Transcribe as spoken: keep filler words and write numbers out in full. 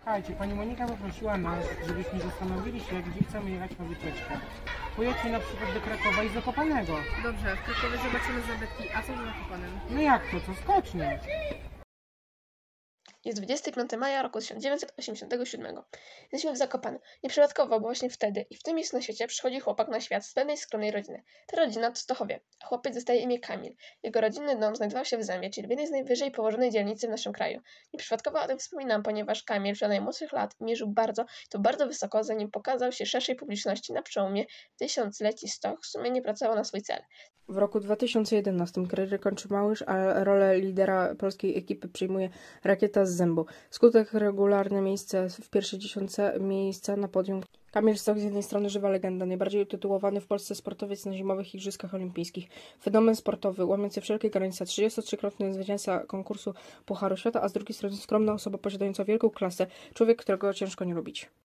Słuchajcie, pani Monika poprosiła nas, żebyśmy zastanowili się, gdzie chcemy jechać na wycieczkę. Pojedźmy na przykład do Krakowa i Zakopanego. Dobrze, w Krakowie zobaczymy zabytki. A co z Zakopanem? No jak to? To skocznie. Jest dwudziestego piątego maja roku tysiąc dziewięćset osiemdziesiątego siódmego. Jesteśmy w Zakopanem. Nieprzypadkowo, bo właśnie wtedy i w tym miejscu na świecie przychodzi chłopak na świat z pewnej skromnej rodziny. Ta rodzina to Stochowie, a chłopiec dostaje imię Kamil. Jego rodzinny dom znajdował się w Zębie, czyli w jednej z najwyżej położonej dzielnicy w naszym kraju. Nieprzypadkowo o tym wspominam, ponieważ Kamil przed najmłodszych lat mierzył bardzo, to bardzo wysoko, zanim pokazał się szerszej publiczności na przełomie tysiącleci. Stoch w sumie nie pracował na swój cel. W roku dwa tysiące jedenastym karierę kończy Małysz, a rolę lidera polskiej ekipy przyjmuje Rakieta z Zębu. Skutek regularne miejsce w pierwszej dziesiątce miejsca na podium. Kamil Stoch z jednej strony żywa legenda, najbardziej utytułowany w Polsce sportowiec na zimowych Igrzyskach Olimpijskich. Fenomen sportowy, łamiący wszelkie granice, trzydziestotrzykrotny zwycięzca konkursu Pucharu Świata, a z drugiej strony skromna osoba posiadająca wielką klasę, człowiek, którego ciężko nie lubić.